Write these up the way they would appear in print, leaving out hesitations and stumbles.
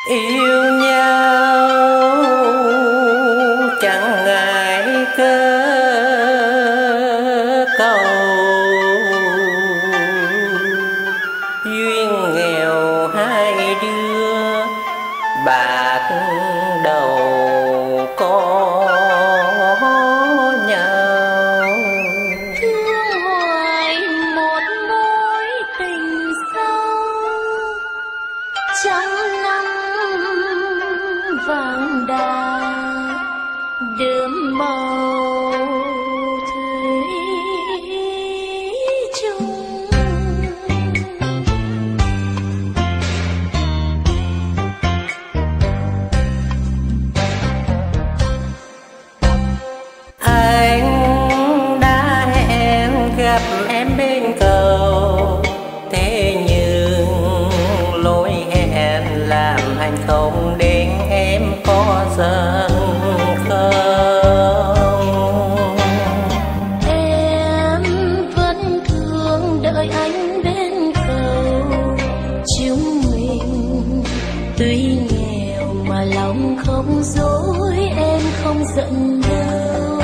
Yêu nhau chẳng ngại cớ cầu, duyên nghèo hai đứa bạc đầu có nhau. Thương hoài một mối tình sâu, trắng nắng vàng đà đượm màu thủy chung. Anh đã hẹn gặp em bên cầu, thế nhưng lối hẹn làm anh không đến, em có giận không? Em vẫn thường đợi anh bên cầu, chúng mình tuy nghèo mà lòng không dối, em không giận đâu.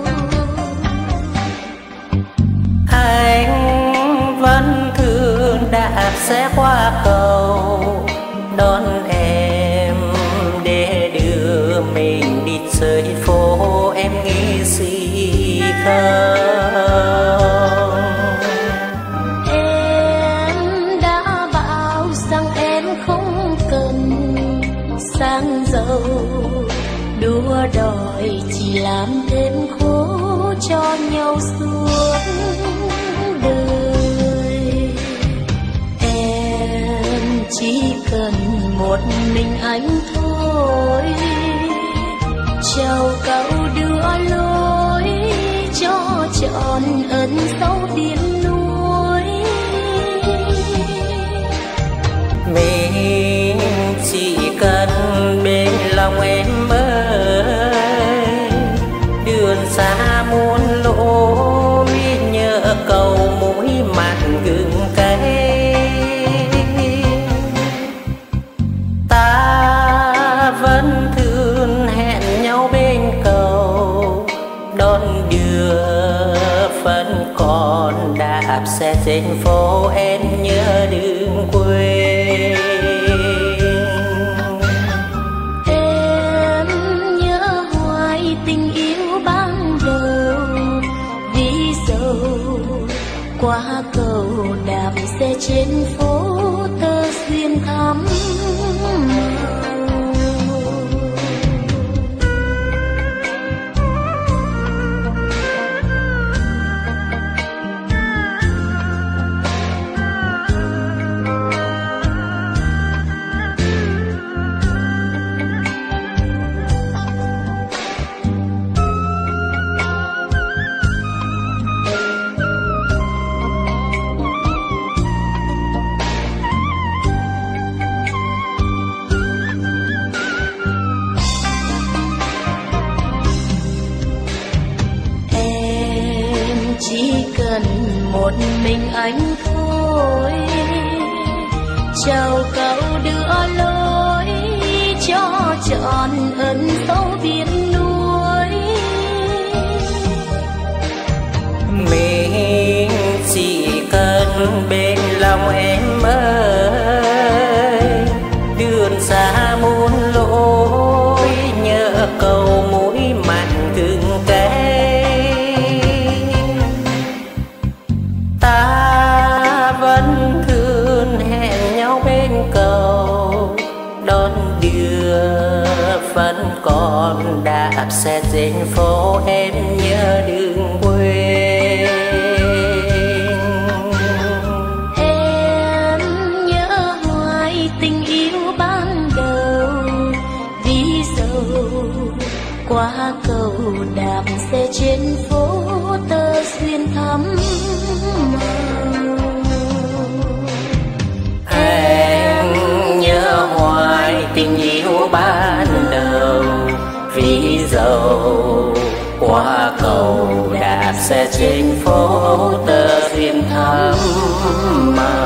Anh vẫn thường đạp xe qua cầu đón em để đưa mình đi chơi phố, em nghĩ gì không? Em đã bảo rằng em không cần sang giàu, đua đòi chỉ làm thêm khổ cho nhau suốt đời. Em chỉ cần một mình anh thôi, chào cậu đưa lối cho trọn ẩn sâu biển núi. Mình chỉ cần bên lòng em ơi, đường xa muôn lối nhớ cầu mũi mặn gừng cay. Ta vẫn thường hẹn nhau bên cầu đón đưa vẫn còn đạp xe trên phố, em nhớ đừng quên. Em nhớ hoài tình yêu ban đầu, vì dẫu qua cầu đạp xe trên phố tơ duyên thắm. Chỉ cần một mình anh thôi, chào cậu đưa lối cho trọn ẩn sâu biển núi. Mình chỉ cần bên lòng em ơi, đường xa muôn lối nhớ cầu mũi mặn gừng cay. Ta vẫn thường hẹn nhau bên cầu đón đưa vẫn còn đạp xe trên phố, em nhớ đừng quên. Em nhớ hoài tình yêu ban đầu, vì dẫu qua cầu đạp xe trên phố tơ duyên thắm. Em nhớ hoài tình yêu ban đầu, vì dẫu qua cầu đạp xe trên phố tơ duyên thắm.